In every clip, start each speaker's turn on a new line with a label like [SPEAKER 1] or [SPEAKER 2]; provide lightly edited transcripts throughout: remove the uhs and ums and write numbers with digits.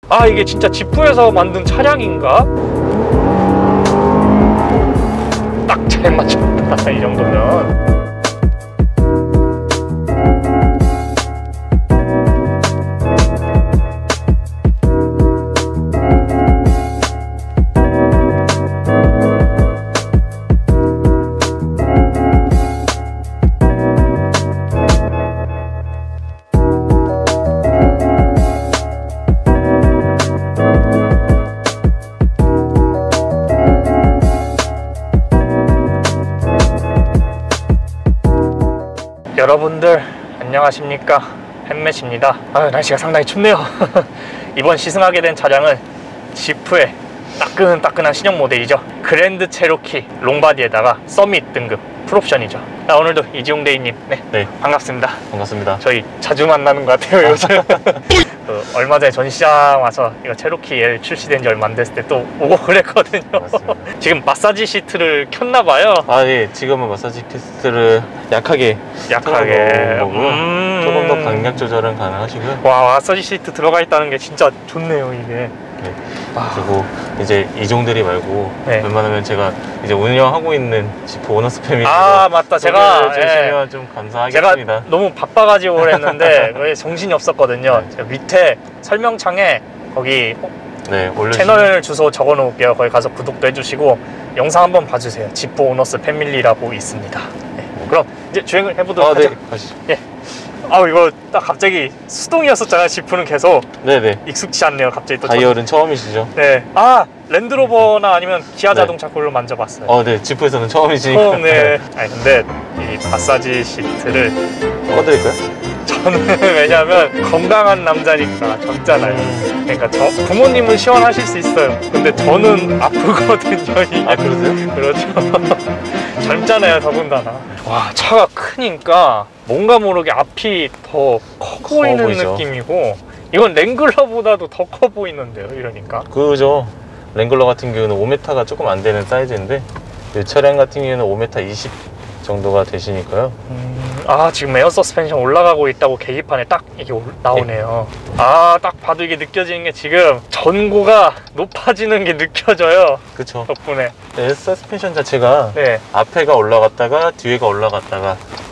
[SPEAKER 1] 아, 이게 진짜 지프에서 만든 차량인가? 딱 잘 맞췄다, 이 정도면. 여러분들 안녕하십니까, 햄맷입니다. 날씨가 상당히 춥네요. 이번 시승하게 된 차량은 지프의 따끈따끈한 신형 모델이죠. 그랜드 체로키 롱바디에다가 서밋 등급 풀옵션이죠. 오늘도 이지용대리님, 네, 반갑습니다.
[SPEAKER 2] 반갑습니다.
[SPEAKER 1] 저희 자주 만나는 것 같아요, 요즘. 얼마 전에 전시장 와서 이거 체로키 L 출시된 지 얼마 안 됐을 때 또 오고 그랬거든요. 지금 마사지 시트를 켰나 봐요.
[SPEAKER 2] 아, 예. 지금은 마사지 시트를 약하게 거고요. 조금 더 강약 조절은 가능하시고요.
[SPEAKER 1] 와, 마사지 시트 들어가 있다는 게 진짜 좋네요, 이게.
[SPEAKER 2] 네. 그리고 이제 이종들이 말고
[SPEAKER 1] 네.
[SPEAKER 2] 웬만하면 제가 이제 운영하고 있는 지프 오너스 패밀리.
[SPEAKER 1] 아, 맞다. 제가
[SPEAKER 2] 주시면 좀 감사하겠습니다.
[SPEAKER 1] 제가 너무 바빠가지고 그랬는데 왜 정신이 없었거든요. 제가 밑에 설명창에 거기 채널 주소 적어 놓을게요. 거기 가서 구독도 해주시고 영상 한번 봐주세요. 지프 오너스 패밀리라고 있습니다. 네. 그럼 이제 주행을 해보도록 하죠.
[SPEAKER 2] 네, 가시죠.
[SPEAKER 1] 예. 이거 딱 갑자기 수동이었었잖아요. 지프는 계속.
[SPEAKER 2] 네네.
[SPEAKER 1] 익숙치 않네요. 갑자기 또.
[SPEAKER 2] 다이얼은 처음이시죠?
[SPEAKER 1] 네. 랜드로버나 아니면 기아 자동차 그걸로 만져봤어요.
[SPEAKER 2] 네. 지프에서는 처음이시니까.
[SPEAKER 1] 처음, 네. 아니 근데 이 마사지 시트를
[SPEAKER 2] 꺼드릴까요?
[SPEAKER 1] 저는 왜냐면 건강한 남자니까 젊잖아요. 그러니까 부모님은 시원하실 수 있어요. 근데 저는 아프거든요, 이게.
[SPEAKER 2] 아, 그러세요?
[SPEAKER 1] 그렇죠. 젊잖아요, 더군다나. 와, 차가 크니까 뭔가 모르게 앞이 더 커 보이는
[SPEAKER 2] 보이죠.
[SPEAKER 1] 느낌이고, 이건 랭글러보다도 더 커 보이는데요, 이러니까.
[SPEAKER 2] 그죠. 랭글러 같은 경우는 5m가 조금 안 되는 사이즈인데 이 차량 같은 경우는 5m 20 정도가 되시니까요.
[SPEAKER 1] 지금 에어 서스펜션 올라가고 있다고 계기판에 딱 이게 나오네요. 딱 봐도 이게 느껴지는 게 지금 전고가 높아지는 게 느껴져요.
[SPEAKER 2] 그쵸.
[SPEAKER 1] 덕분에.
[SPEAKER 2] 에어 서스펜션 자체가 앞에가 올라갔다가 뒤에가 올라갔다가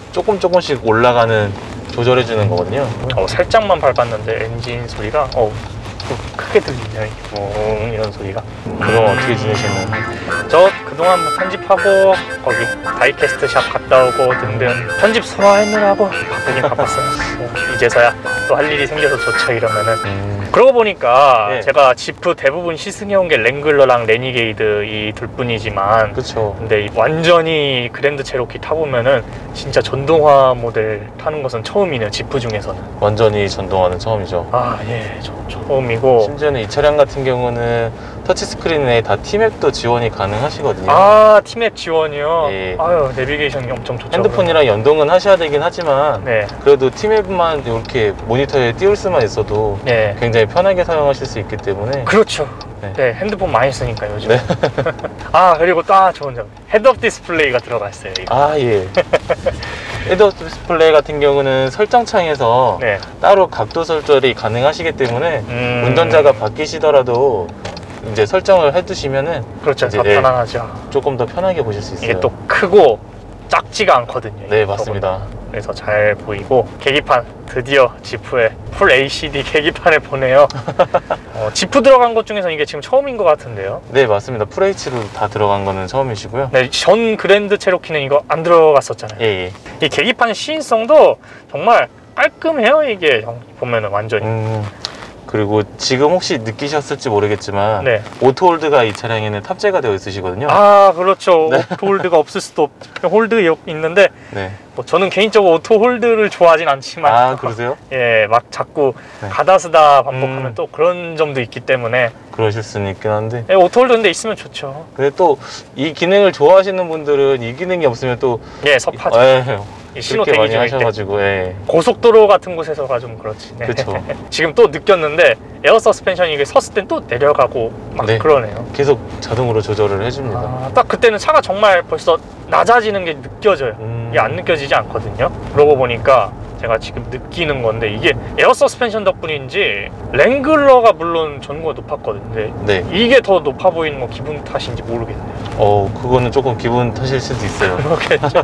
[SPEAKER 2] 조금씩 올라가는 조절해 주는 거거든요.
[SPEAKER 1] 살짝만 밟았는데 엔진 소리가 좀 크게 들리네요. 이런 소리가.
[SPEAKER 2] 그동안 어떻게 지내셨나요?
[SPEAKER 1] 저 그동안 뭐 편집하고 거기 다이캐스트 샵 갔다 오고 등등 편집 소화하느라고 바쁘긴 바빴어요. 이제서야 또 할 일이 생겨서 좋죠, 이러면은. 그러고 보니까 제가 지프 대부분 시승해온 게 랭글러랑 레니게이드 이 둘뿐이지만,
[SPEAKER 2] 그쵸.
[SPEAKER 1] 근데 완전히 그랜드 체로키 타보면은 진짜 전동화 모델 타는 것은 처음이네요, 지프 중에서는.
[SPEAKER 2] 완전히 전동화는 처음이죠.
[SPEAKER 1] 예, 처음이고.
[SPEAKER 2] 심지어는 이 차량 같은 경우는 터치스크린에 다 T맵도 지원이 가능하시거든요.
[SPEAKER 1] T맵 지원이요?
[SPEAKER 2] 예.
[SPEAKER 1] 내비게이션이 엄청 좋죠.
[SPEAKER 2] 핸드폰이랑 연동은 하셔야 되긴 하지만
[SPEAKER 1] 네.
[SPEAKER 2] 그래도 T맵만 이렇게 모니터에 띄울 수만 있어도 굉장히 편하게 사용하실 수 있기 때문에.
[SPEAKER 1] 그렇죠. 네, 핸드폰 많이 쓰니까 요즘.
[SPEAKER 2] 네.
[SPEAKER 1] 그리고 또 좋은 점, 헤드업 디스플레이가 들어가 있어요, 이거.
[SPEAKER 2] 예. 헤드업 디스플레이 같은 경우는 설정창에서 따로 각도 설정이 가능하시기 때문에 운전자가 바뀌시더라도 이제 설정을 해두시면은
[SPEAKER 1] 그렇죠. 더 편안하죠.
[SPEAKER 2] 조금 더 편하게 보실 수 있어요.
[SPEAKER 1] 이게 또 크고 작지가 않거든요.
[SPEAKER 2] 네, 맞습니다.
[SPEAKER 1] 그래서 잘 보이고, 계기판 드디어 지프에 풀 HCD 계기판을 보네요. 지프 들어간 것 중에서 이게 지금 처음인 것 같은데요.
[SPEAKER 2] 네, 맞습니다. 풀 H로 다 들어간 거는 처음이시고요.
[SPEAKER 1] 네, 전 그랜드 체로키는 이거 안 들어갔었잖아요.
[SPEAKER 2] 예.
[SPEAKER 1] 이 계기판 시인성도 정말 깔끔해요, 이게. 보면은 완전히.
[SPEAKER 2] 그리고 지금 혹시 느끼셨을지 모르겠지만 오토홀드가 이 차량에는 탑재가 되어 있으시거든요.
[SPEAKER 1] 그렇죠. 오토홀드가 없을 수도 홀드 있는데 저는 개인적으로 오토홀드를 좋아하진 않지만
[SPEAKER 2] 그러세요?
[SPEAKER 1] 막 자꾸 가다쓰다 반복하면 또 그런 점도 있기 때문에
[SPEAKER 2] 그러실 수는 있긴 한데
[SPEAKER 1] 오토홀드인데 있으면 좋죠.
[SPEAKER 2] 근데 또 이 기능을 좋아하시는 분들은 이 기능이 없으면 또
[SPEAKER 1] 섭하죠. 신호 대기 중일
[SPEAKER 2] 하셔가지고
[SPEAKER 1] 고속도로 같은 곳에서가 좀 그렇지.
[SPEAKER 2] 그렇죠.
[SPEAKER 1] 지금 또 느꼈는데 에어 서스펜션이 이게 섰을 땐 또 내려가고 막 그러네요.
[SPEAKER 2] 계속 자동으로 조절을 해줍니다.
[SPEAKER 1] 딱 그때는 차가 정말 벌써 낮아지는 게 느껴져요. 이게 안 느껴지지 않거든요. 그러고 보니까 제가 지금 느끼는 건데, 이게 에어 서스펜션 덕분인지 랭글러가 물론 전고가 높았거든요.
[SPEAKER 2] 네.
[SPEAKER 1] 이게 더 높아 보이는 건 기분 탓인지 모르겠네요.
[SPEAKER 2] 그거는 조금 기분 탓일 수도 있어요.
[SPEAKER 1] 그렇겠죠.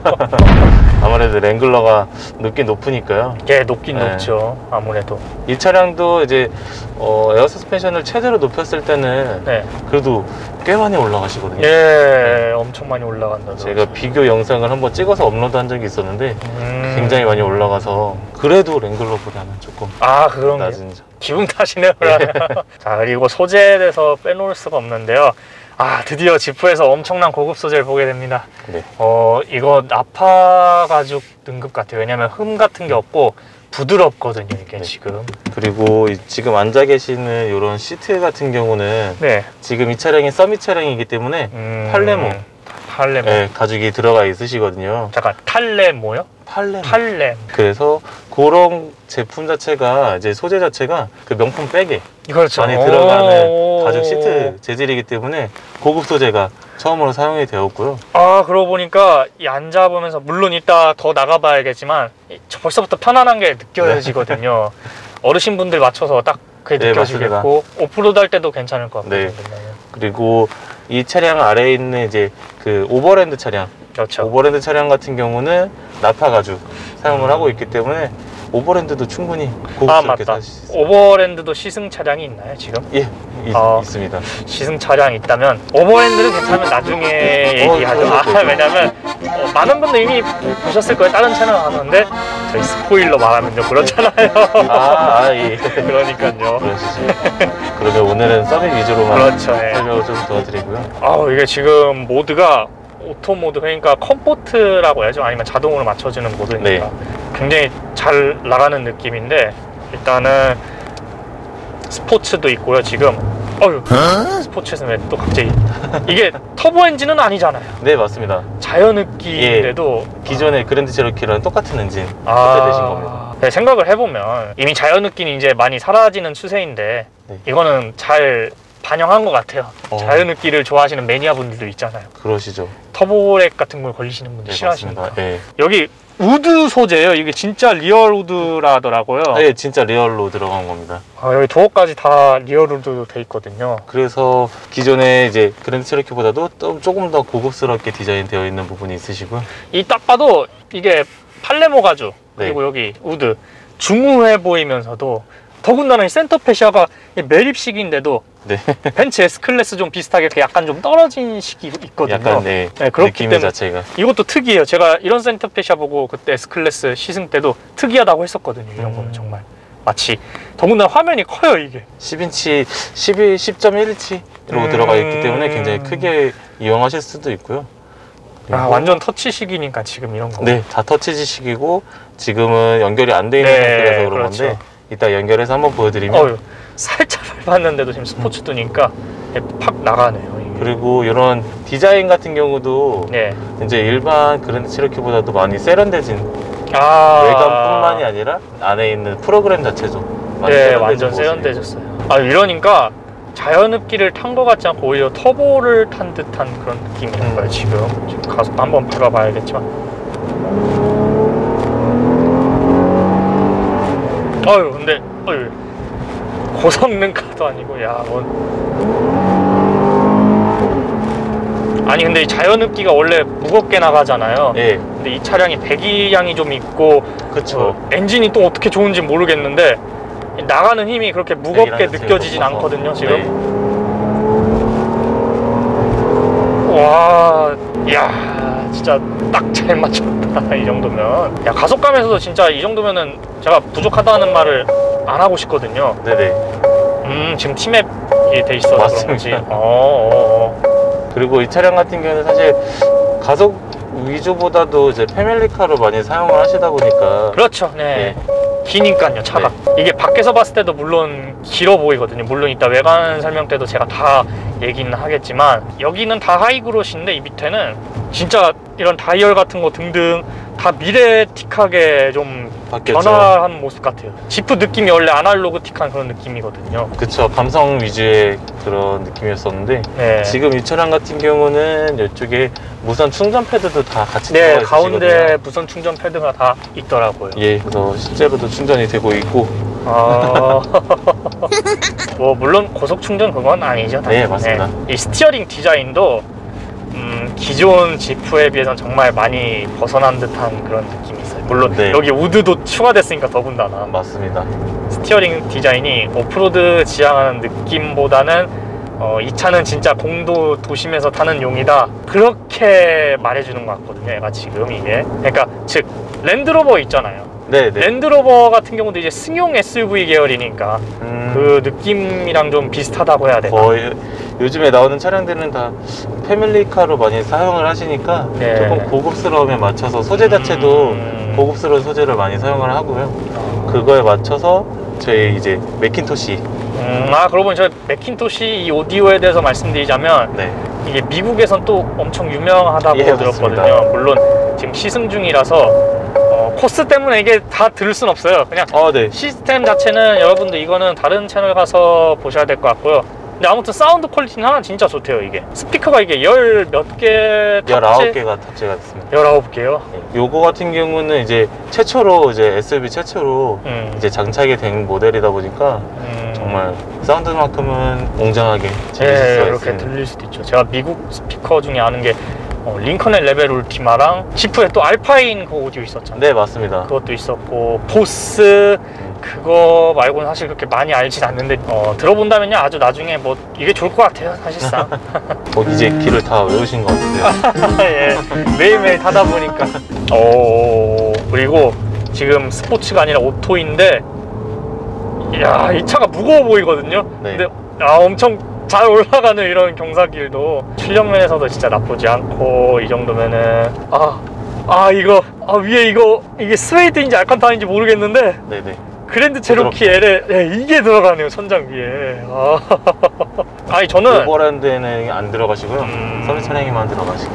[SPEAKER 2] 아무래도 랭글러가 높긴 높으니까요.
[SPEAKER 1] 예, 높긴
[SPEAKER 2] 네.
[SPEAKER 1] 높죠. 아무래도.
[SPEAKER 2] 이 차량도 이제 에어 서스펜션을 최대로 높였을 때는
[SPEAKER 1] 네.
[SPEAKER 2] 그래도 꽤 많이 올라가시거든요.
[SPEAKER 1] 예, 엄청 많이 올라간다.
[SPEAKER 2] 제가 비교 영상을 한번 찍어서 업로드한 적이 있었는데 굉장히 많이 올라가서 그래도 랭글러보다는 조금
[SPEAKER 1] 그런 게
[SPEAKER 2] 낮은 점.
[SPEAKER 1] 기분 탓이네요. 그러면. 자, 그리고 소재에 대해서 빼놓을 수가 없는데요. 드디어 지프에서 엄청난 고급 소재를 보게 됩니다.
[SPEAKER 2] 네.
[SPEAKER 1] 이거 나파 가죽 등급 같아요. 왜냐면 흠 같은 게 없고 부드럽거든요, 이게.
[SPEAKER 2] 네.
[SPEAKER 1] 지금.
[SPEAKER 2] 그리고 지금 앉아 계시는 이런 시트 같은 경우는
[SPEAKER 1] 네.
[SPEAKER 2] 지금 이 차량이 서밋 차량이기 때문에 팔레모 네, 가죽이 들어가 있으시거든요.
[SPEAKER 1] 잠깐, 탈레모요? 팔렘.
[SPEAKER 2] 그래서 그런 제품 자체가 이제 소재 자체가 그 명품 백에
[SPEAKER 1] 그렇죠.
[SPEAKER 2] 많이 들어가는 가죽 시트 재질이기 때문에 고급 소재가 처음으로 사용이 되었고요.
[SPEAKER 1] 그러고 보니까 이 앉아보면서, 물론 이따 더 나가봐야겠지만 벌써부터 편안한 게 느껴지거든요. 어르신분들 맞춰서 딱 그게
[SPEAKER 2] 네,
[SPEAKER 1] 느껴지겠고, 오프로드 할 때도 괜찮을 것 같거든요.
[SPEAKER 2] 네. 그리고 이 차량 아래에 있는 이제 그 오버랜드 차량,
[SPEAKER 1] 그렇죠.
[SPEAKER 2] 오버랜드 차량 같은 경우는 나파 가죽 사용을 하고 있기 때문에 오버랜드도 충분히 고급스럽게
[SPEAKER 1] 맞다.
[SPEAKER 2] 사실 수 있어요.
[SPEAKER 1] 오버랜드도 시승 차량이 있나요, 지금?
[SPEAKER 2] 예, 있습니다.
[SPEAKER 1] 시승 차량이 있다면 오버랜드는 괜찮으면 나중에 얘기하죠. 왜냐면 많은 분들 이미 보셨을 거예요. 다른 채널 하는데 저희 스포일러 말하면 좀 그렇잖아요.
[SPEAKER 2] 예.
[SPEAKER 1] 그러니까요.
[SPEAKER 2] 그러시죠. 그러면 오늘은 서밋 위주로만
[SPEAKER 1] 그렇죠. 예.
[SPEAKER 2] 설명을 좀 도와드리고요.
[SPEAKER 1] 이게 지금 모드가 오토 모드, 그러니까 컴포트라고 해야죠. 아니면 자동으로 맞춰주는 모드니까
[SPEAKER 2] 네.
[SPEAKER 1] 굉장히 잘 나가는 느낌인데, 일단은 스포츠도 있고요. 지금 스포츠에서 왜 또 갑자기 이게 터보 엔진은 아니잖아요.
[SPEAKER 2] 네, 맞습니다.
[SPEAKER 1] 자연흡기인데도
[SPEAKER 2] 기존의 그랜드 체로키랑 똑같은 엔진 탑재되신 겁니다.
[SPEAKER 1] 네, 생각을 해보면 이미 자연흡기는 이제 많이 사라지는 추세인데,
[SPEAKER 2] 네.
[SPEAKER 1] 이거는 잘 반영한 것 같아요. 자연흡기를 좋아하시는 매니아분들도 있잖아요.
[SPEAKER 2] 그러시죠.
[SPEAKER 1] 터보렉 같은 걸 걸리시는 분들
[SPEAKER 2] 네,
[SPEAKER 1] 싫어하시니까.
[SPEAKER 2] 맞습니다. 네.
[SPEAKER 1] 여기 우드 소재예요. 이게 진짜 리얼 우드라더라고요.
[SPEAKER 2] 네, 진짜 리얼로 들어간 겁니다.
[SPEAKER 1] 여기 도어까지 다 리얼 우드로 돼 있거든요.
[SPEAKER 2] 그래서 기존의 이제 그랜드 체로키보다도 조금 더 고급스럽게 디자인되어 있는 부분이 있으시고요.
[SPEAKER 1] 이 딱 봐도 이게 팔레모 가죽,
[SPEAKER 2] 네.
[SPEAKER 1] 그리고 여기 우드, 중후해 보이면서도, 더군다나 이 센터 페시아가 매립식인데도
[SPEAKER 2] 네.
[SPEAKER 1] 벤츠 S클래스 좀 비슷하게 이렇게 약간 좀 떨어진 식이 있거든요.
[SPEAKER 2] 약간
[SPEAKER 1] 그렇기
[SPEAKER 2] 느낌
[SPEAKER 1] 때문에
[SPEAKER 2] 자체가.
[SPEAKER 1] 이것도 특이해요. 제가 이런 센터 페시아 보고 그때 S클래스 시승 때도 특이하다고 했었거든요. 이런 거는 정말 마치, 더군다나 화면이 커요, 이게.
[SPEAKER 2] 10인치, 10.1인치로 들어가 있기 때문에 굉장히 크게 이용하실 수도 있고요.
[SPEAKER 1] 완전 터치식이니까 지금 이런 거.
[SPEAKER 2] 네, 다 터치식이고 지금은 연결이 안 돼 있는 상태라서 그런
[SPEAKER 1] 그렇죠.
[SPEAKER 2] 건데 이따 연결해서 한번 보여드리면
[SPEAKER 1] 살짝 밟았는데도 지금 스포츠 뜨니까 팍 나가네요, 이게.
[SPEAKER 2] 그리고 이런 디자인 같은 경우도
[SPEAKER 1] 네.
[SPEAKER 2] 이제 일반 그랜드 체로키보다도 많이 세련돼진 외관뿐만이 아니라 안에 있는 프로그램 자체도 많이 세련돼진
[SPEAKER 1] 완전
[SPEAKER 2] 모습이에요.
[SPEAKER 1] 세련되졌어요. 이러니까 자연흡기를 탄 것 같지 않고 오히려 터보를 탄 듯한 그런 느낌이는 거예요. 지금 가속 한번 밟아봐야겠지만, 근데 고성능 카도 아니고, 아니 근데 이 자연흡기가 원래 무겁게 나가잖아요.
[SPEAKER 2] 예.
[SPEAKER 1] 근데 이 차량이 배기량이 좀 있고,
[SPEAKER 2] 그쵸.
[SPEAKER 1] 엔진이 또 어떻게 좋은지 모르겠는데 나가는 힘이 그렇게 무겁게 느껴지진 않거든요, 지금. 와, 이야, 진짜 딱 잘 맞췄다. 이 정도면. 가속감에서도 진짜 이 정도면은 제가 부족하다는 말을 안 하고 싶거든요.
[SPEAKER 2] 네네.
[SPEAKER 1] 지금 T맵이 돼 있어서
[SPEAKER 2] 맞습니다.
[SPEAKER 1] 그런 거지.
[SPEAKER 2] 그리고 이 차량 같은 경우는 사실 가속 위주보다도 이제 패밀리카로 많이 사용을 하시다 보니까.
[SPEAKER 1] 그렇죠. 네. 기니까요, 차가. 이게 밖에서 봤을 때도 물론 길어 보이거든요. 물론 이따 외관 설명 때도 제가 다 얘기는 하겠지만, 여기는 다 하이그로시인데 이 밑에는 진짜 이런 다이얼 같은 거 등등 다 미래틱하게 좀
[SPEAKER 2] 바뀌었죠.
[SPEAKER 1] 변화한 모습 같아요. 지프 느낌이 원래 아날로그틱한 그런 느낌이거든요.
[SPEAKER 2] 그쵸. 감성 위주의 그런 느낌이었었는데
[SPEAKER 1] 네.
[SPEAKER 2] 지금 이 차량 같은 경우는 이쪽에 무선 충전 패드도 다 같이
[SPEAKER 1] 네,
[SPEAKER 2] 들어가 있으시거든요.
[SPEAKER 1] 가운데 무선 충전 패드가 다 있더라고요.
[SPEAKER 2] 예, 그래서 실제로도 충전이 되고 있고.
[SPEAKER 1] 뭐 물론 고속 충전 그건 아니죠.
[SPEAKER 2] 네, 맞습니다.
[SPEAKER 1] 이 스티어링 디자인도 기존 지프에 비해서는 정말 많이 벗어난 듯한 그런 느낌이 있어요. 물론
[SPEAKER 2] 네.
[SPEAKER 1] 여기 우드도 추가됐으니까 더군다나.
[SPEAKER 2] 맞습니다.
[SPEAKER 1] 스티어링 디자인이 오프로드 지향하는 느낌보다는 이 차는 진짜 공도 도심에서 타는 용이다, 그렇게 말해주는 것 같거든요, 얘가 지금 이게. 그러니까 즉 랜드로버 있잖아요.
[SPEAKER 2] 네네.
[SPEAKER 1] 랜드로버 같은 경우도 이제 승용 SUV 계열이니까 그 느낌이랑 좀 비슷하다고 해야 되나?
[SPEAKER 2] 거의 요즘에 나오는 차량들은 다 패밀리카로 많이 사용을 하시니까
[SPEAKER 1] 네.
[SPEAKER 2] 조금 고급스러움에 맞춰서 소재 자체도 고급스러운 소재를 많이 사용을 하고요. 그거에 맞춰서 저희 이제 맥킨토시.
[SPEAKER 1] 그러고 보니 저 맥킨토시 이 오디오에 대해서 말씀드리자면
[SPEAKER 2] 네.
[SPEAKER 1] 이게 미국에선 또 엄청 유명하다고
[SPEAKER 2] 예,
[SPEAKER 1] 들었거든요.
[SPEAKER 2] 맞습니다.
[SPEAKER 1] 물론 지금 시승 중이라서 코스 때문에 이게 다 들을 순 없어요. 그냥
[SPEAKER 2] 네.
[SPEAKER 1] 시스템 자체는 여러분들 이거는 다른 채널 가서 보셔야 될 것 같고요. 근데 아무튼 사운드 퀄리티는 진짜 좋대요. 이게 스피커가 이게 몇 개
[SPEAKER 2] 19개가 탑재가 됐습니다.
[SPEAKER 1] 19개요?
[SPEAKER 2] 요거 같은 경우는 이제 최초로 이제 SUV 최초로 이제 장착이 된 모델이다 보니까 정말 사운드만큼은 웅장하게 즐기실 수가
[SPEAKER 1] 이렇게
[SPEAKER 2] 있습니다.
[SPEAKER 1] 들릴 수도 있죠. 제가 미국 스피커 중에 아는 게 링컨의 레벨 울티마랑 지프에 또 알파인 그 오디오 있었잖아요.
[SPEAKER 2] 네, 맞습니다.
[SPEAKER 1] 그것도 있었고 보스 그거 말고는 사실 그렇게 많이 알진 않는데 들어본다면요 아주 나중에 뭐 이게 좋을 것 같아요 사실상.
[SPEAKER 2] 이제 길을 다 외우신 것 같은데요.
[SPEAKER 1] 예, 매일매일 타다 보니까. 그리고 지금 스포츠가 아니라 오토인데 이야, 이 차가 무거워 보이거든요.
[SPEAKER 2] 네.
[SPEAKER 1] 근데 엄청 잘 올라가는 이런 경사길도 출력면에서도 진짜 나쁘지 않고, 이 정도면은 이거 위에 이게 스웨이드인지 알칸타라인지 모르겠는데
[SPEAKER 2] 네네.
[SPEAKER 1] 그랜드 체로키 L에 이게 들어가네요, 천장 위에. 아니 저는
[SPEAKER 2] 오버랜드에는 안 들어가시고요. 서비 차량에만 들어가시게.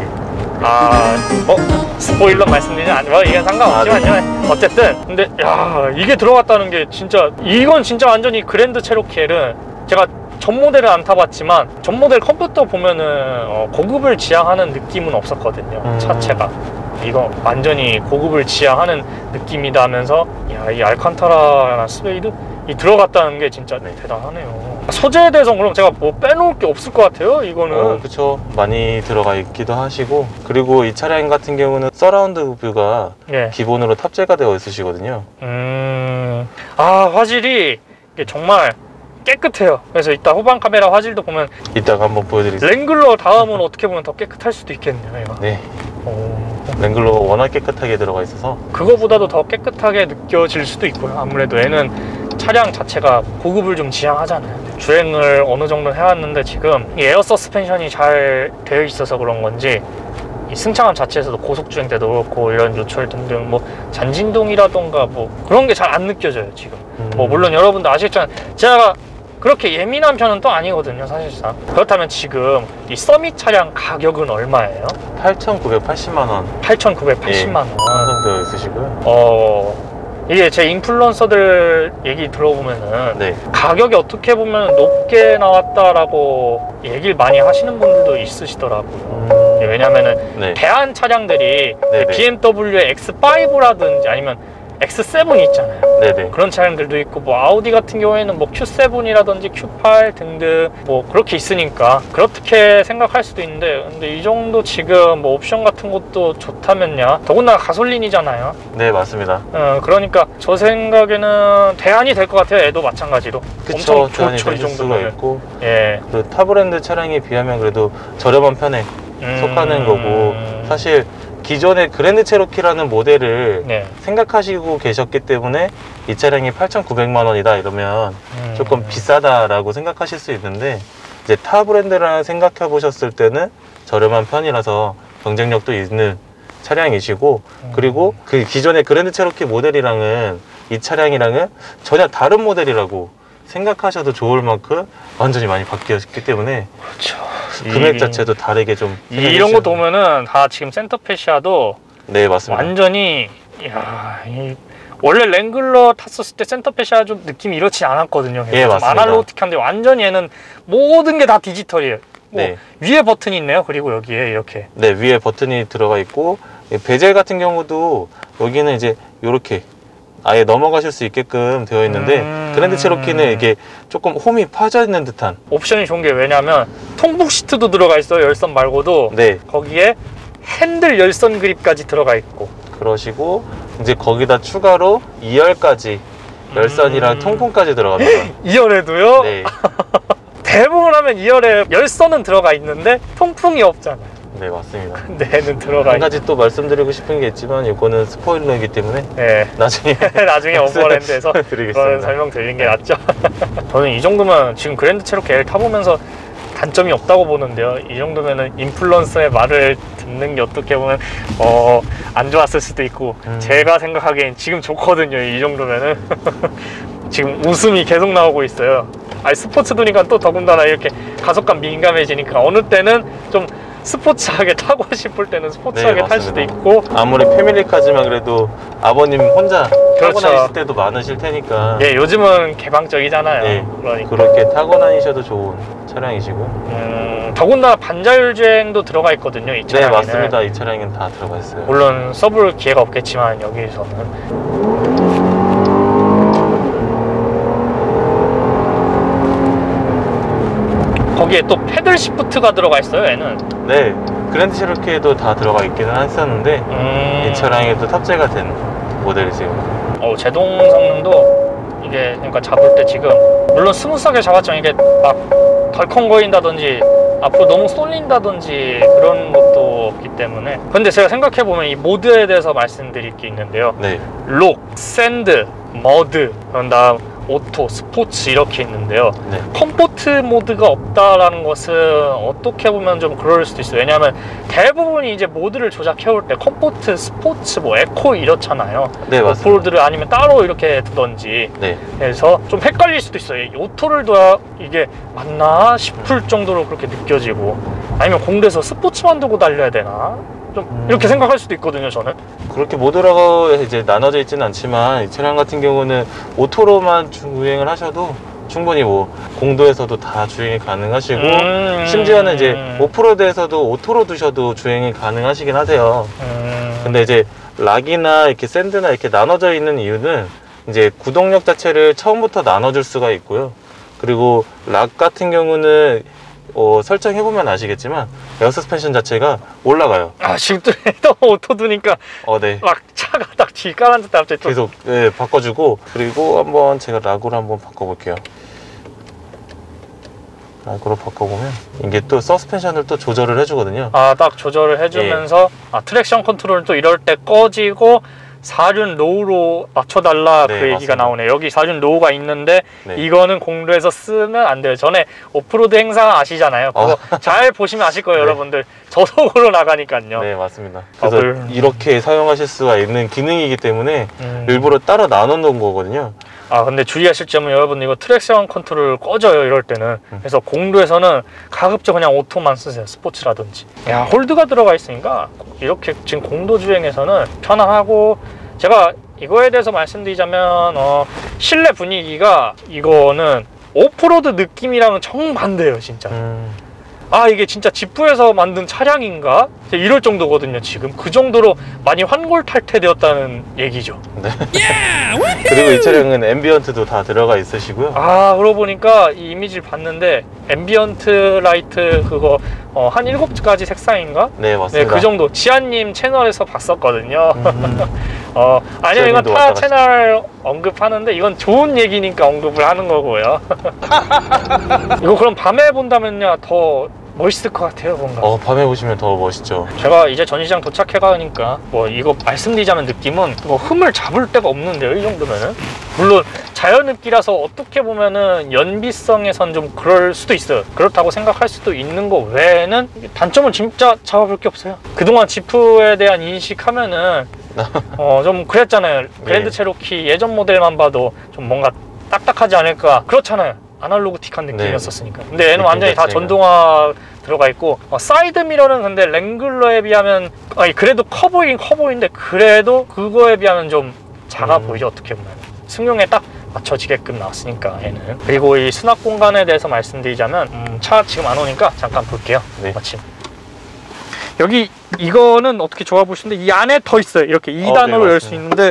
[SPEAKER 1] 스포일러 말씀드리면 아니면 이건 상관없지만요. 어쨌든 근데 야, 이게 들어갔다는 게 진짜, 이건 진짜 완전히 그랜드 체로키 L은 제가 전 모델은 안 타봤지만 전 모델 컴퓨터 보면은 고급을 지향하는 느낌은 없었거든요. 차체가. 이거 완전히 고급을 지향하는 느낌이다 하면서, 야, 이 알칸타라나 스웨이드 이 들어갔다는 게 진짜 대단하네요. 소재에 대해서 그럼 제가 뭐 빼놓을 게 없을 것 같아요, 이거는.
[SPEAKER 2] 그쵸. 많이 들어가 있기도 하시고, 그리고 이 차량 같은 경우는 서라운드 뷰가 기본으로 탑재가 되어 있으시거든요.
[SPEAKER 1] 화질이 이게 정말 깨끗해요. 그래서 이따 후방 카메라 화질도 보면
[SPEAKER 2] 이따가 한번 보여드리겠습니다.
[SPEAKER 1] 랭글러 다음은 어떻게 보면 더 깨끗할 수도 있겠네요, 얘가.
[SPEAKER 2] 네. 랭글러가 워낙 깨끗하게 들어가 있어서
[SPEAKER 1] 그거보다도 더 깨끗하게 느껴질 수도 있고요. 아무래도 얘는 차량 자체가 고급을 좀 지향하잖아요. 주행을 어느 정도 해왔는데 지금 이 에어 서스펜션이 잘 되어 있어서 그런 건지 이 승차감 자체에서도 고속주행 때도 그렇고 이런 요철 등등 뭐 잔진동이라던가 뭐 그런 게 잘 안 느껴져요 지금. 뭐 물론 여러분도 아시겠지만 제가 그렇게 예민한 편은 또 아니거든요, 사실상. 그렇다면 지금 이 서밋 차량 가격은 얼마예요?
[SPEAKER 2] 8,980만 원.
[SPEAKER 1] 8,980만 원.
[SPEAKER 2] 완성되어 있으시고요.
[SPEAKER 1] 이게 제 인플루언서들 얘기 들어보면은 가격이 어떻게 보면 높게 나왔다라고 얘기를 많이 하시는 분들도 있으시더라고요. 왜냐면은 대한 차량들이 BMW의 X5라든지 아니면 X7이 있잖아요. 그런 차량들도 있고, 뭐 아우디 같은 경우에는 뭐 Q7이라든지 Q8 등등 뭐 그렇게 있으니까 그렇게 생각할 수도 있는데, 근데 이 정도 지금 뭐 옵션 같은 것도 좋다면야, 더군다나 가솔린이잖아요.
[SPEAKER 2] 네, 맞습니다.
[SPEAKER 1] 그러니까 저 생각에는 대안이 될 것 같아요. 얘도 마찬가지로.
[SPEAKER 2] 그쵸,
[SPEAKER 1] 엄청 좋죠, 이
[SPEAKER 2] 수가
[SPEAKER 1] 정도면.
[SPEAKER 2] 있고. 그 타브랜드 차량에 비하면 그래도 저렴한 편에 속하는 거고, 사실 기존의 그랜드 체로키라는 모델을 생각하시고 계셨기 때문에 이 차량이 8,900만 원이다 이러면 조금 비싸다라고 생각하실 수 있는데, 이제 타 브랜드를 생각해 보셨을 때는 저렴한 편이라서 경쟁력도 있는 차량이시고, 그리고 그 기존의 그랜드 체로키 모델이랑은 이 차량이랑은 전혀 다른 모델이라고 생각하셔도 좋을 만큼 완전히 많이 바뀌었기 때문에,
[SPEAKER 1] 그렇죠.
[SPEAKER 2] 금액 자체도 다르게 좀
[SPEAKER 1] 이런 거 보면은 다 지금 센터페시아도
[SPEAKER 2] 네, 맞습니다.
[SPEAKER 1] 완전히 원래 랭글러 탔었을 때 센터페시아 좀 느낌이 이렇지 않았거든요.
[SPEAKER 2] 예,
[SPEAKER 1] 좀
[SPEAKER 2] 맞습니다.
[SPEAKER 1] 아날로틱한데 완전히 얘는 모든 게 다 디지털이에요. 뭐
[SPEAKER 2] 네.
[SPEAKER 1] 위에 버튼이 있네요. 그리고 여기에 이렇게.
[SPEAKER 2] 네, 위에 버튼이 들어가 있고 베젤 같은 경우도 여기는 이제 이렇게 아예 넘어가실 수 있게끔 되어 있는데 그랜드 체로키는 이게 조금 홈이 파져 있는 듯한
[SPEAKER 1] 옵션이 좋은 게 왜냐면 통풍 시트도 들어가 있어요. 열선 말고도.
[SPEAKER 2] 네,
[SPEAKER 1] 거기에 핸들 열선 그립까지 들어가 있고.
[SPEAKER 2] 그러시고 이제 거기다 추가로 2열까지 열선이랑 통풍까지 들어갑니다.
[SPEAKER 1] 2열에도요?
[SPEAKER 2] 네,
[SPEAKER 1] 대부분 하면 2열에 열선은 들어가 있는데 통풍이 없잖아요.
[SPEAKER 2] 네, 맞습니다.
[SPEAKER 1] 근데 얘는 들어가
[SPEAKER 2] 한 가지 또 말씀드리고 싶은 게 있지만 이거는 스포일러이기 때문에
[SPEAKER 1] 네.
[SPEAKER 2] 나중에
[SPEAKER 1] 나중에 오버랜드에서 그런
[SPEAKER 2] 드리겠습니다.
[SPEAKER 1] 설명 드리는 게 낫죠. 저는 이 정도면 지금 그랜드 체로키 L 타보면서 단점이 없다고 보는데요. 이 정도면은 인플루언서의 말을 듣는 게 어떻게 보면 안 좋았을 수도 있고 제가 생각하기엔 지금 좋거든요. 이 정도면은 지금 웃음이 계속 나오고 있어요. 아니 스포츠도니까 또 더군다나 이렇게 가속감 민감해지니까 어느 때는 좀 스포츠하게 타고 싶을 때는 스포츠하게
[SPEAKER 2] 네,
[SPEAKER 1] 탈 수도
[SPEAKER 2] 맞습니다.
[SPEAKER 1] 있고
[SPEAKER 2] 아무리 패밀리카지만 그래도 아버님 혼자 타고
[SPEAKER 1] 그렇죠.
[SPEAKER 2] 다니실 때도 많으실 테니까
[SPEAKER 1] 예, 요즘은 개방적이잖아요.
[SPEAKER 2] 네,
[SPEAKER 1] 그러니까
[SPEAKER 2] 그렇게 타고 다니셔도 좋은 차량이시고
[SPEAKER 1] 더군다나 반자율 주행도 들어가 있거든요. 이
[SPEAKER 2] 네,
[SPEAKER 1] 차량에는.
[SPEAKER 2] 맞습니다. 이 차량은 다 들어가 있어요.
[SPEAKER 1] 물론 써볼 기회가 없겠지만 여기서는 거기에 또 패들 시프트가 들어가 있어요. 얘는
[SPEAKER 2] 네, 그랜드 체로키에도 다 들어가 있기는 했었는데 이 차량에도 탑재가 된 모델이세요.
[SPEAKER 1] 제동 성능도 이게 그러니까 잡을 때 지금 물론 스무스하게 잡았지만 이게 막 덜컹거린다든지 앞으로 너무 쏠린다든지 그런 것도 없기 때문에. 근데 제가 생각해보면 이 모드에 대해서 말씀드릴 게 있는데요.
[SPEAKER 2] 네,
[SPEAKER 1] 록, 샌드, 머드, 그런 다음 오토, 스포츠 이렇게 있는데요.
[SPEAKER 2] 네,
[SPEAKER 1] 컴포트 모드가 없다라는 것은 어떻게 보면 좀 그럴 수도 있어요. 왜냐하면 대부분이 이제 모드를 조작해올 때 컴포트, 스포츠, 뭐 에코 이렇잖아요.
[SPEAKER 2] 네, 맞습니다.
[SPEAKER 1] 오프로드를 아니면 따로 이렇게 두던지.
[SPEAKER 2] 네,
[SPEAKER 1] 그래서 좀 헷갈릴 수도 있어요. 이 오토를 둬야 이게 맞나 싶을 정도로 그렇게 느껴지고, 아니면 공대에서 스포츠만 두고 달려야 되나? 좀 이렇게 생각할 수도 있거든요, 저는.
[SPEAKER 2] 그렇게 모드라고 이제 나눠져 있지는 않지만 이 차량 같은 경우는 오토로만 주행을 하셔도 충분히 뭐 공도에서도 다 주행이 가능하시고 심지어는 이제 오프로드에서도 오토로 두셔도 주행이 가능하시긴 하세요. 근데 이제 락이나 이렇게 샌드나 이렇게 나눠져 있는 이유는 이제 구동력 자체를 처음부터 나눠줄 수가 있고요. 그리고 락 같은 경우는 설정해보면 아시겠지만 에어 서스펜션 자체가 올라가요.
[SPEAKER 1] 아, 지금 또 오토 두니까
[SPEAKER 2] 네.
[SPEAKER 1] 막 차가 딱 뒷가라앉았다 갑자기 또.
[SPEAKER 2] 계속 바꿔주고, 그리고 한번 제가 락으로 한번 바꿔볼게요. 락으로 바꿔보면 이게 또 서스펜션을 또 조절을 해주거든요.
[SPEAKER 1] 아, 딱 조절을 해주면서 트랙션 컨트롤 또 이럴 때 꺼지고 4륜 로우로 맞춰달라.
[SPEAKER 2] 네,
[SPEAKER 1] 그 얘기가
[SPEAKER 2] 맞습니다.
[SPEAKER 1] 나오네요. 여기 4륜 로우가 있는데
[SPEAKER 2] 네.
[SPEAKER 1] 이거는 공도에서 쓰면 안 돼요. 전에 오프로드 행사 아시잖아요. 그거 잘 보시면 아실 거예요.
[SPEAKER 2] 네.
[SPEAKER 1] 여러분들. 저속으로 나가니까요.
[SPEAKER 2] 네, 맞습니다. 그래서 이렇게 사용하실 수가 있는 기능이기 때문에 일부러 따로 나눠 놓은 거거든요.
[SPEAKER 1] 아, 근데 주의하실 점은 여러분 이거 트랙션 컨트롤 꺼져요, 이럴 때는. 그래서 공도에서는 가급적 그냥 오토만 쓰세요. 스포츠라든지. 야, 홀드가 들어가 있으니까 이렇게 지금 공도 주행에서는 편안하고, 제가 이거에 대해서 말씀드리자면 실내 분위기가 이거는 오프로드 느낌이랑은 정반대예요, 진짜. 아, 이게 진짜 지프에서 만든 차량인가? 이럴 정도거든요. 지금 그 정도로 많이 환골탈태되었다는 얘기죠.
[SPEAKER 2] 네. 그리고 이 차량은 앰비언트도 다 들어가 있으시고요.
[SPEAKER 1] 아, 그러고 보니까 이 이미지를 봤는데 앰비언트 라이트 그거 한 7가지 색상인가?
[SPEAKER 2] 네, 맞습니다.
[SPEAKER 1] 네, 그 정도. 지안님 채널에서 봤었거든요. 아니요, 이건
[SPEAKER 2] 지안님도
[SPEAKER 1] 타
[SPEAKER 2] 왔다
[SPEAKER 1] 채널 언급하는데 이건 좋은 얘기니까 언급을 하는 거고요. 이거 그럼 밤에 본다면요 더 멋있을 것 같아요, 뭔가.
[SPEAKER 2] 밤에 보시면 더 멋있죠.
[SPEAKER 1] 제가 이제 전시장 도착해가니까 뭐 이거 말씀드리자면 느낌은 뭐 흠을 잡을 데가 없는데요, 이 정도면은. 물론 자연흡기라서 어떻게 보면은 연비성에선 좀 그럴 수도 있어요. 그렇다고 생각할 수도 있는 거 외에는 단점은 진짜 잡아볼 게 없어요. 그동안 지프에 대한 인식하면은 좀 그랬잖아요. 그랜드 체로키 예전 모델만 봐도 좀 뭔가 딱딱하지 않을까, 그렇잖아요. 아날로그틱한 느낌이었으니까. 근데 얘는 완전히 다 전동화 들어가 있고, 사이드 미러는 근데 랭글러에 비하면 그래도 커 보이긴 커 보이는데 그래도 그거에 비하면 좀 작아 보이죠, 어떻게 보면. 승용에 딱 맞춰지게끔 나왔으니까 얘는. 그리고 이 수납 공간에 대해서 말씀드리자면 차 지금 안 오니까 잠깐 볼게요.
[SPEAKER 2] 네.
[SPEAKER 1] 마침 여기 이거는 어떻게 좋아 보시는데 이 안에 더 있어요. 이렇게 2단으로
[SPEAKER 2] 네,
[SPEAKER 1] 열 수 있는데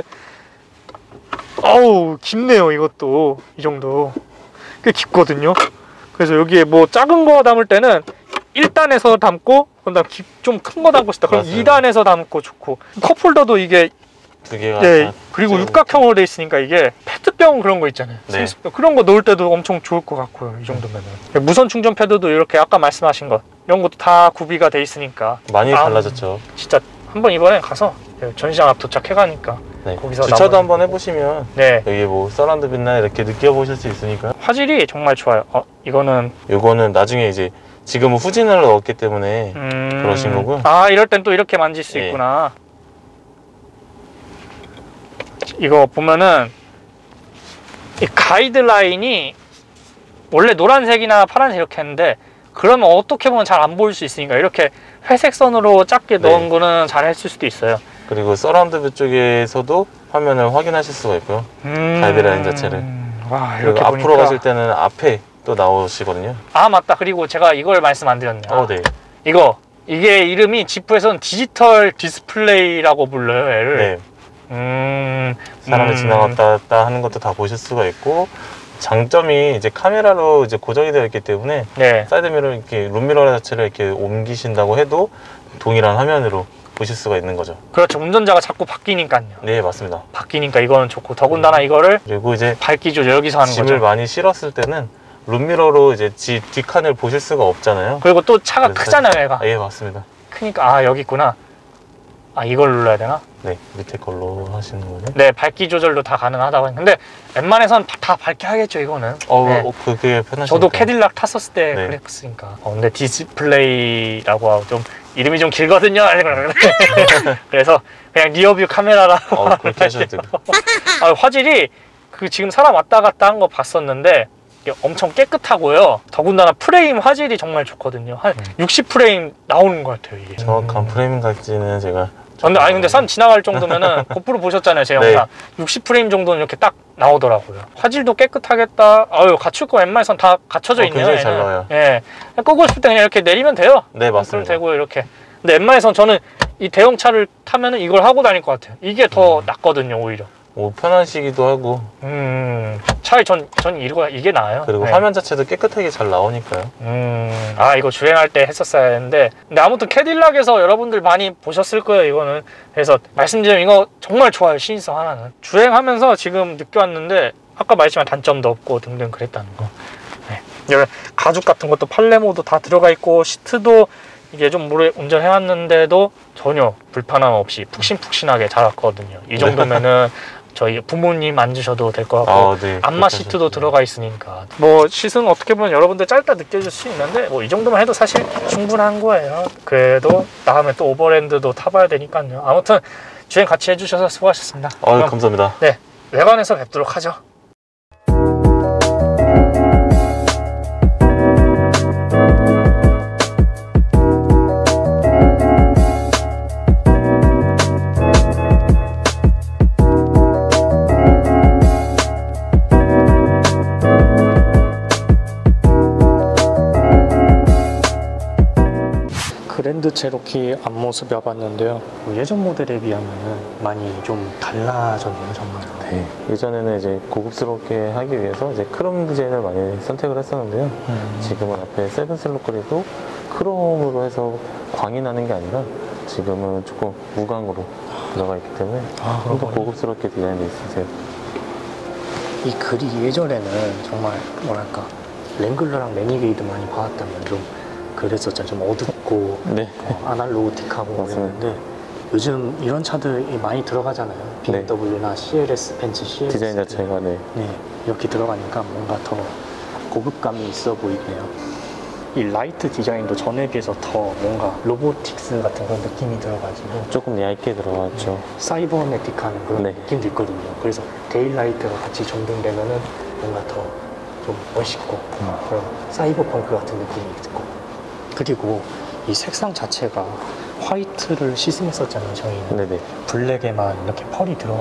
[SPEAKER 1] 어우 깊네요. 이것도 이 정도 꽤 깊거든요. 그래서 여기에 뭐 작은 거 담을 때는 1단에서 담고 그다음 좀 큰 거 담고 싶다. 그럼
[SPEAKER 2] 맞아요.
[SPEAKER 1] 2단에서 담고 좋고 컵홀더도 이게
[SPEAKER 2] 두 개가
[SPEAKER 1] 네,
[SPEAKER 2] 다
[SPEAKER 1] 그리고
[SPEAKER 2] 쭉.
[SPEAKER 1] 육각형으로 돼 있으니까 이게 페트병 그런 거 있잖아요.
[SPEAKER 2] 네.
[SPEAKER 1] 생수병 그런 거 넣을 때도 엄청 좋을 것 같고요. 이 정도면은 무선 충전 패드도 이렇게 아까 말씀하신 것 이런 것도 다 구비가 돼 있으니까
[SPEAKER 2] 많이 달라졌죠.
[SPEAKER 1] 진짜 한번 이번에 가서 전시장 앞 도착해가니까
[SPEAKER 2] 네.
[SPEAKER 1] 거기서
[SPEAKER 2] 주차도
[SPEAKER 1] 나오는-
[SPEAKER 2] 한번 해보시면
[SPEAKER 1] 네
[SPEAKER 2] 여기 뭐 서라운드 빛나 이렇게 느껴보실 수 있으니까.
[SPEAKER 1] 화질이 정말 좋아요. 이거는
[SPEAKER 2] 요거는 나중에 이제 지금은 후진을 넣었기 때문에 그러신 거고요.
[SPEAKER 1] 아 이럴 땐 또 이렇게 만질 수
[SPEAKER 2] 예.
[SPEAKER 1] 있구나. 이거 보면은 이 가이드라인이 원래 노란색이나 파란색 이렇게 했는데 그러면 어떻게 보면 잘 안 보일 수 있으니까 이렇게 회색 선으로 작게
[SPEAKER 2] 네.
[SPEAKER 1] 넣은 거는 잘 했을 수도 있어요.
[SPEAKER 2] 그리고 서라운드 뷰 쪽에서도 화면을 확인하실 수가 있고요. 가이드라인 자체를.
[SPEAKER 1] 와
[SPEAKER 2] 그리고
[SPEAKER 1] 이렇게
[SPEAKER 2] 앞으로
[SPEAKER 1] 보니까
[SPEAKER 2] 가실 때는 앞에 또 나오시거든요.
[SPEAKER 1] 아 맞다. 그리고 제가 이걸 말씀 안 드렸네요.
[SPEAKER 2] 네.
[SPEAKER 1] 이게 이름이 지프에서는 디지털 디스플레이라고 불러요. 얘를.
[SPEAKER 2] 네. 사람이 지나갔다 왔다 하는 것도 다 보실 수가 있고, 장점이 이제 카메라로 이제 고정이 되어 있기 때문에
[SPEAKER 1] 네.
[SPEAKER 2] 사이드미러 이렇게 룸미러 자체를 이렇게 옮기신다고 해도 동일한 화면으로 보실 수가 있는 거죠.
[SPEAKER 1] 그렇죠. 운전자가 자꾸 바뀌니까요.
[SPEAKER 2] 네, 맞습니다.
[SPEAKER 1] 바뀌니까 이거는 좋고 더군다나 이거를
[SPEAKER 2] 그리고 이제
[SPEAKER 1] 밝기 조절 여기서 하는
[SPEAKER 2] 짐을
[SPEAKER 1] 거죠.
[SPEAKER 2] 많이 실었을 때는 룸미러로 이제 뒷칸을 보실 수가 없잖아요.
[SPEAKER 1] 그리고 또 차가
[SPEAKER 2] 그래서
[SPEAKER 1] 크잖아요, 얘가.
[SPEAKER 2] 예, 맞습니다.
[SPEAKER 1] 크니까 여기 있구나. 이걸 눌러야 되나?
[SPEAKER 2] 네, 밑에 걸로 하시는 거죠.
[SPEAKER 1] 네, 밝기 조절도 다 가능하다고 했는데 웬만해선 다 밝게 하겠죠, 이거는. 네.
[SPEAKER 2] 그게 편하시니까.
[SPEAKER 1] 저도 캐딜락 탔었을 때
[SPEAKER 2] 네.
[SPEAKER 1] 그랬으니까. 근데 디스플레이라고 하고 좀 이름이 좀 길거든요. 그래서 그냥 리어뷰 카메라라고
[SPEAKER 2] 그렇게 하셔도 돼요.
[SPEAKER 1] 화질이 지금 사람 왔다 갔다 한 거 봤었는데 이게 엄청 깨끗하고요. 더군다나 프레임 화질이 정말 좋거든요. 한 60프레임 나오는 것 같아요, 이게.
[SPEAKER 2] 정확한 프레임까지는 제가
[SPEAKER 1] 근데 산 지나갈 정도면은 고프로 보셨잖아요, 제
[SPEAKER 2] 네.
[SPEAKER 1] 영상. 60프레임 정도는 이렇게 딱 나오더라고요. 화질도 깨끗하겠다. 갖출 거 웬만해선 다 갖춰져 있네요.
[SPEAKER 2] 굉장히 잘
[SPEAKER 1] 얘는.
[SPEAKER 2] 나와요.
[SPEAKER 1] 예. 끄고 싶을 때 그냥 이렇게 내리면 돼요.
[SPEAKER 2] 네,
[SPEAKER 1] 그럼
[SPEAKER 2] 맞습니다.
[SPEAKER 1] 되고 이렇게. 근데 웬만해선 저는 이 대형차를 타면은 이걸 하고 다닐 것 같아요. 이게 더 낫거든요, 오히려.
[SPEAKER 2] 뭐 편하시기도 하고,
[SPEAKER 1] 차라리 전 이게 나아요.
[SPEAKER 2] 그리고
[SPEAKER 1] 네.
[SPEAKER 2] 화면 자체도 깨끗하게 잘 나오니까요.
[SPEAKER 1] 이거 주행할 때 했었어야 했는데. 근데 아무튼 캐딜락에서 여러분들 많이 보셨을 거예요, 이거는. 그래서 말씀드리면 이거 정말 좋아요, 시인성 하나는. 주행하면서 지금 느껴왔는데, 아까 말했지만 단점도 없고 등등 그랬다는 거. 네. 여기 가죽 같은 것도 팔레모도 다 들어가 있고, 시트도 이게 좀 오래 운전해왔는데도 전혀 불편함 없이 푹신푹신하게 잘 왔거든요. 이 정도면은 저희 부모님 앉으셔도 될 것 같고,
[SPEAKER 2] 네,
[SPEAKER 1] 안마
[SPEAKER 2] 그렇게
[SPEAKER 1] 시트도
[SPEAKER 2] 하셨어요.
[SPEAKER 1] 들어가 있으니까. 뭐 시승 어떻게 보면 여러분들 짧다 느껴질 수 있는데 이 정도만 해도 사실 충분한 거예요. 그래도 다음에 또 오버랜드도 타봐야 되니까요. 아무튼 주행 같이 해주셔서 수고하셨습니다. 그럼
[SPEAKER 2] 감사합니다.
[SPEAKER 1] 네, 외관에서 뵙도록 하죠. 그랜드 체로키 앞모습 와봤는데요. 예전 모델에 비하면 많이 좀 달라졌네요, 정말.
[SPEAKER 2] 네, 예전에는 이제 고급스럽게 하기 위해서 이제 크롬 디자인을 많이 선택을 했었는데요. 지금은 앞에 세븐 슬롯거리도 크롬으로 해서 광이 나는 게 아니라 지금은 조금 무광으로 들어가 있기 때문에 좀 더 고급스럽게 디자인되어 있으세요.
[SPEAKER 1] 이 글이 예전에는 정말 뭐랄까 랭글러랑 레니게이드 많이 봐왔다면 좀 그랬었잖아요. 좀 어둡고
[SPEAKER 2] 네.
[SPEAKER 1] 아날로그틱하고
[SPEAKER 2] 맞습니다.
[SPEAKER 1] 그랬는데 요즘 이런 차들이 많이 들어가잖아요. BMW나 CLS, 벤츠 CLS
[SPEAKER 2] 디자인 자체가
[SPEAKER 1] 네, 이렇게 들어가니까 뭔가 더 고급감이 있어 보이네요. 이 라이트 디자인도 전에 비해서 더 뭔가 로보틱스 같은 그런 느낌이 들어가지고
[SPEAKER 2] 조금 얇게 들어갔죠.
[SPEAKER 1] 사이버네틱한 그런
[SPEAKER 2] 네.
[SPEAKER 1] 느낌도 있거든요. 그래서 데일라이트가 같이 적용되면은 뭔가 더 좀 멋있고 그런 사이버펑크 같은 느낌이 있고, 그리고 이 색상 자체가 화이트를 시승했었잖아요. 저희는
[SPEAKER 2] 네네.
[SPEAKER 1] 블랙에만 이렇게 펄이 들어가나요?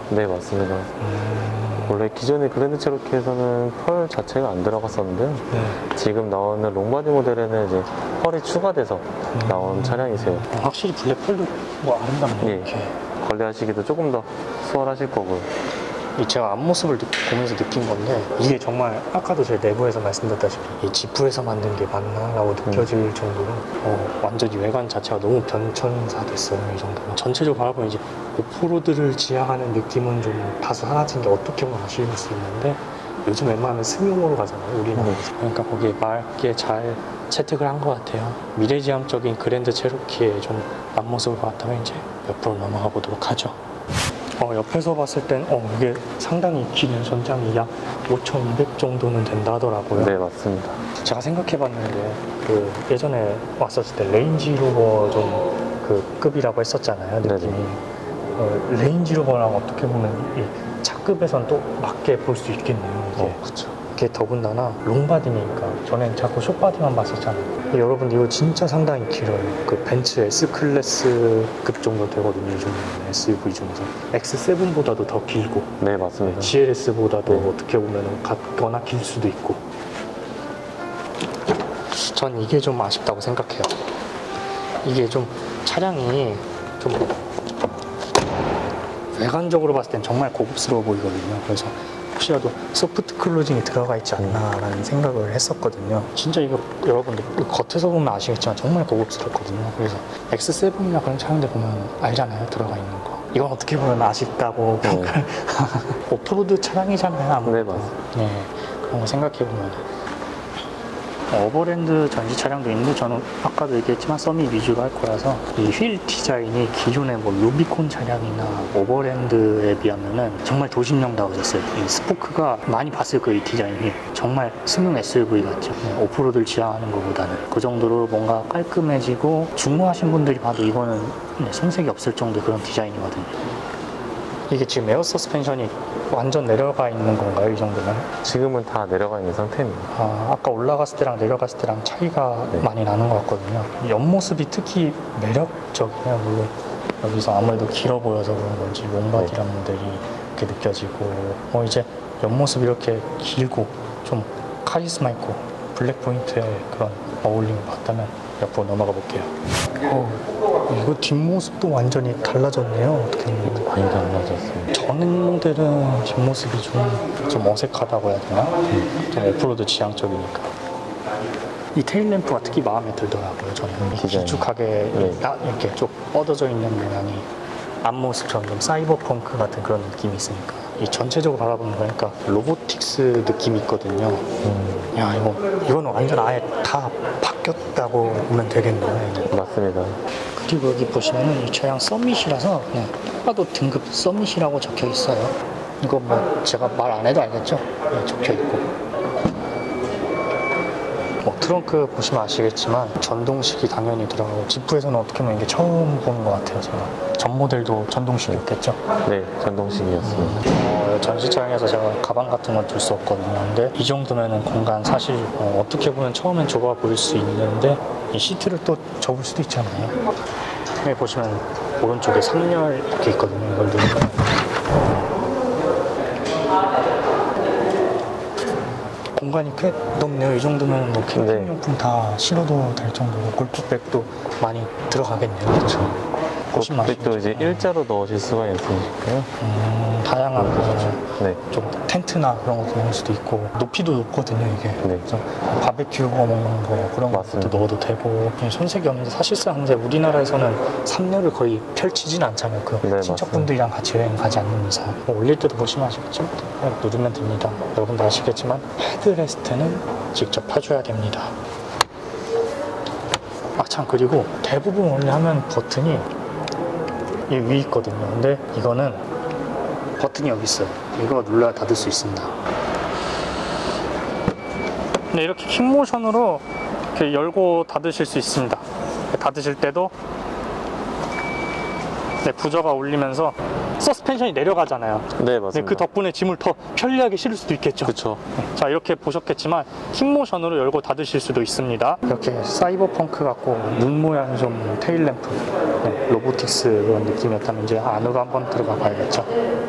[SPEAKER 2] 네, 맞습니다. 원래 기존의 그랜드 체로키에서는 펄 자체가 안 들어갔었는데요.
[SPEAKER 1] 네.
[SPEAKER 2] 지금 나오는 롱바디 모델에는 이제 펄이 추가돼서 나온 차량이세요.
[SPEAKER 1] 확실히 블랙 펄도 뭐 아름답네요.
[SPEAKER 2] 예.
[SPEAKER 1] 이렇게.
[SPEAKER 2] 관리하시기도 조금 더 수월하실 거고요.
[SPEAKER 1] 이 제가 앞모습을 보면서 느낀 건데 이게 정말 아까도 제 내부에서 말씀드렸다시피 이 지프에서 만든 게 맞나? 라고 느껴질 정도로 완전히 외관 자체가 너무 변천사됐어요. 이 정도면 전체적으로 바라보면 이제 오프로드를 지향하는 느낌은 좀 다소 사라진 게 어떻게 보면 아쉬울 수 있는데 요즘 웬만하면 승용으로 가잖아요, 우리나라에서. 그러니까 거기에 맞게 잘 채택을 한 것 같아요. 미래지향적인 그랜드 체로키의 좀 앞모습을 봤다면 이제 옆으로 넘어가 보도록 하죠. 옆에서 봤을 땐 이게 상당히 기는 전장이 약 5,200 정도는 된다 하더라고요.
[SPEAKER 2] 네, 맞습니다.
[SPEAKER 1] 제가 생각해봤는데 그 예전에 왔었을 때 레인지로버 좀 그 급이라고 했었잖아요, 느낌이. 레인지로버랑 어떻게 보면 이 차급에선 또 맞게 볼 수 있겠네요, 이게.
[SPEAKER 2] 그렇죠.
[SPEAKER 1] 이게 더군다나 롱바디니까 전엔 자꾸 숏바디만 봤었잖아요. 여러분들 이거 진짜 상당히 길어요. 그 벤츠 S클래스급 정도 되거든요, 이 중에는. SUV 중에서 X7보다도 더 길고
[SPEAKER 2] 네, 맞습니다.
[SPEAKER 1] GLS보다도
[SPEAKER 2] 네.
[SPEAKER 1] 어떻게 보면 같거나 길 수도 있고. 전 이게 좀 아쉽다고 생각해요. 이게 좀 차량이 좀 외관적으로 봤을 땐 정말 고급스러워 보이거든요. 그래서 혹시라도 소프트 클로징이 들어가 있지 않나라는 생각을 했었거든요. 진짜 이거 여러분들 겉에서 보면 아시겠지만 정말 고급스럽거든요. 그래서 X7이나 그런 차량들 보면 알잖아요, 들어가 있는 거. 이건 어떻게 보면 아쉽다고 평가를. 오프로드 차량이잖아요, 아무래도.
[SPEAKER 2] 네, 맞습니다.
[SPEAKER 1] 네, 그런 거 생각해보면 오버랜드 전시 차량도 있는데 저는 아까도 얘기했지만 서밋 위주로 할 거라서 이 휠 디자인이 기존의 뭐 루비콘 차량이나 오버랜드에 비하면은 정말 도심형다워졌어요. 이 스포크가 많이 봤을 거예요, 이 디자인이. 정말 승용 SUV 같죠. 오프로드를 지향하는 것보다는 그 정도로 뭔가 깔끔해지고 중고하신 분들이 봐도 이거는 손색이 없을 정도의 그런 디자인이거든요. 이게 지금 에어 서스펜션이 완전 내려가 있는 건가요, 이 정도면?
[SPEAKER 2] 지금은 다 내려가 있는 상태입니다.
[SPEAKER 1] 아까 올라갔을 때랑 내려갔을 때랑 차이가 많이 나는 것 같거든요. 옆모습이 특히 매력적이에요. 물론 여기서 아무래도 길어 보여서 그런 건지 롱바디란 모델이 이렇게 느껴지고 이제 옆모습이 이렇게 길고 좀 카리스마 있고 블랙 포인트에 그런 어울림을 봤다면 옆으로 넘어가 볼게요. 이거 뒷모습도 완전히 달라졌네요. 어떻게 보면.
[SPEAKER 2] 많이 달라졌습니다.
[SPEAKER 1] 전 모델은 뒷모습이 좀 어색하다고 해야 되나? 좀 오프로드 지향적이니까. 이 테일램프가 특히 마음에 들더라고요. 저는 길쭉하게 이렇게 쭉 뻗어져 있는 모양이 앞모습처럼 좀 사이버펑크 같은 그런 느낌이 있으니까 이 전체적으로 바라보는 거니까 로보틱스 느낌이 있거든요. 야, 이거는 완전 아예 다 바뀌었다고 보면 되겠네요.
[SPEAKER 2] 맞습니다.
[SPEAKER 1] 그리고 여기 보시면은 이 차량 서밋이라서 그냥 봐도 등급 서밋이라고 적혀 있어요. 이거 뭐 제가 말 안 해도 알겠죠? 네, 적혀 있고. 트렁크 보시면 아시겠지만 전동식이 당연히 들어가고 지프에서는 어떻게 보면 이게 처음 보는 것 같아요. 제가 전 모델도 전동식이었겠죠?
[SPEAKER 2] 네, 전동식이었습니다.
[SPEAKER 1] 전시 차량에서 제가 가방 같은 건 둘 수 없거든요. 근데 이 정도면은 공간 사실 어떻게 보면 처음엔 좁아 보일 수 있는데 이 시트를 또 접을 수도 있잖아요. 여기 보시면 오른쪽에 3열 이렇게 있거든요. 이걸 누르면 공간이 꽤 넓네요. 이 정도면 뭐 캠핑용품 다 실어도 될 정도로 골프백도 많이 들어가겠네요. 그렇죠.
[SPEAKER 2] 골프백도 이제 일자로 넣으실 수가 있으니까요.
[SPEAKER 1] 다양한
[SPEAKER 2] 네.
[SPEAKER 1] 좀 텐트나 그런 것도 넣을 수도 있고 높이도 높거든요, 이게.
[SPEAKER 2] 네.
[SPEAKER 1] 그래서 바베큐 구워 먹는 거 그런 것도 넣어도 되고 손색이 없는데 사실상 이제 우리나라에서는 3열을 거의 펼치진 않잖아요. 그 친척분들이랑 같이 여행 가지 않는 이상. 올릴 때도 보시면 아시겠죠? 그냥 누르면 됩니다. 여러분도 아시겠지만 헤드레스트는 직접 펴줘야 됩니다. 참, 그리고 대부분 원래 하면 버튼이 이 위에 있거든요. 근데 이거는 버튼이 여기 있어요. 이거 눌러야 닫을 수 있습니다. 네, 이렇게 킥모션으로 이렇게 열고 닫으실 수 있습니다. 닫으실 때도 네, 부저가 울리면서 서스펜션이 내려가잖아요.
[SPEAKER 2] 네,
[SPEAKER 1] 네,
[SPEAKER 2] 맞습니다.
[SPEAKER 1] 그 덕분에 짐을 더 편리하게 실을 수도 있겠죠.
[SPEAKER 2] 그쵸.
[SPEAKER 1] 자, 이렇게 보셨겠지만 힙모션으로 열고 닫으실 수도 있습니다. 이렇게 사이버펑크 같고 눈 모양 좀 테일램프, 네, 로보틱스 그런 느낌이었다면 이제 안으로 한번 들어가 봐야겠죠.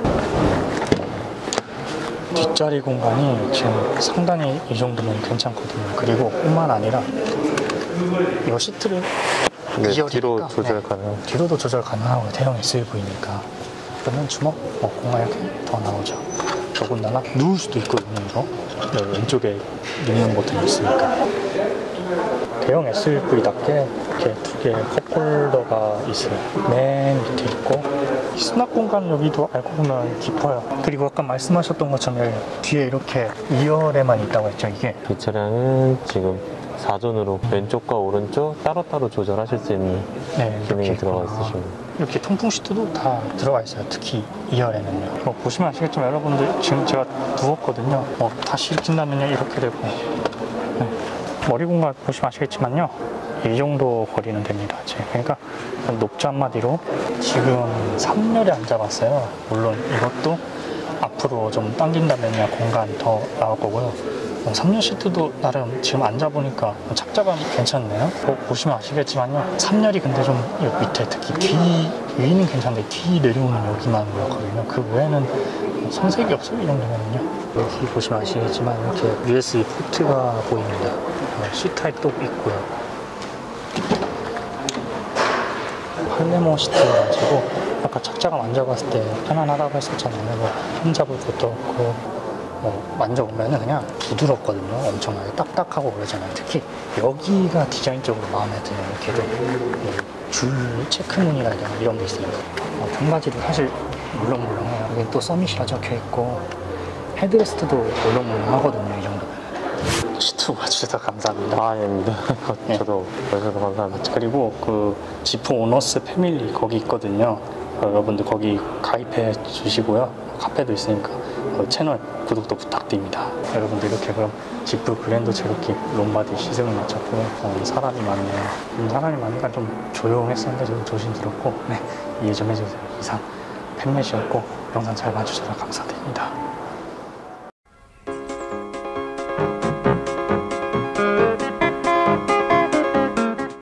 [SPEAKER 1] 뒷자리 공간이 지금 상당히 이 정도면 괜찮거든요. 그리고 뿐만 아니라 이 시트를
[SPEAKER 2] 네,
[SPEAKER 1] 2열이니까,
[SPEAKER 2] 뒤로 조절 가능.
[SPEAKER 1] 뒤로도 조절 가능하고 대형 SUV니까 그러면 주먹 공간 이렇게 더 나오죠. 더군다나 누울 수도 있거든요. 이거 네, 왼쪽에 눕는 버튼이 있으니까 대형 SUV답게 이렇게 두 개의 컵홀더가 있어요. 맨 밑에 있고 이 수납 공간 여기도 알고 보면 깊어요. 그리고 아까 말씀하셨던 것처럼 여기 뒤에 이렇게 2열에만 있다고 했죠. 이게
[SPEAKER 2] 이 차량은 지금 4전으로 왼쪽과 오른쪽 따로따로 조절하실 수 있는
[SPEAKER 1] 네,
[SPEAKER 2] 기능이
[SPEAKER 1] 이렇게
[SPEAKER 2] 들어가
[SPEAKER 1] 있구나.
[SPEAKER 2] 있으십니다.
[SPEAKER 1] 이렇게 통풍 시트도 다 들어가 있어요. 특히 2열에는요. 뭐 보시면 아시겠지만 여러분들 지금 제가 누웠거든요. 다시 일으킨다면요 이렇게 되고 네. 머리 공간 보시면 아시겠지만요 이 정도 거리는 됩니다. 그러니까 높지 한마디로 지금 3열에 앉아봤어요. 물론 이것도 앞으로 좀 당긴다면요 공간 더 나올 거고요. 3열 시트도 나름 지금 앉아보니까 착자감이 괜찮네요. 보시면 아시겠지만요 3열이 근데 좀 여기 밑에 특히 뒤 위는 괜찮은데 뒤 내려오는 여기만 그렇거든요. 그 외에는 손색이 없어요. 이 정도면요. 여기 보시면 아시겠지만 이렇게 USB 포트가 보입니다. C타입도 있고요. 팔레모 시트여가지고 아까 착자감 앉아봤을 때 편안하다고 했었잖아요. 뭐 흠잡을 것도 없고 만져보면 그냥 부드럽거든요. 엄청나게 딱딱하고 그러잖아요. 특히 여기가 디자인적으로 마음에 드는 이렇게 줄 체크무늬가 이런 게 있어요. 등받이도 사실 물렁물렁해요. 여기 또 서밋이라 적혀있고 헤드레스트도 물렁물렁하거든요. 이 정도면. 시트 와주셔서 감사합니다.
[SPEAKER 2] 아닙니다.
[SPEAKER 1] 네.
[SPEAKER 2] 저도 와주셔서 감사합니다.
[SPEAKER 1] 그리고 그 지프 오너스 패밀리 거기 있거든요. 여러분들 거기 가입해 주시고요. 카페도 있으니까 채널 구독도 부탁드립니다. 여러분들 이렇게 그럼 지프 그랜드 체로키 롬바디 시승을 마쳤고요. 사람이 많네요. 사람이 많으니까 좀 조용했었는데 좀 조심스럽고 이해 좀 해주세요. 이상 팬맷이었고 영상 잘 봐주셔서 감사드립니다.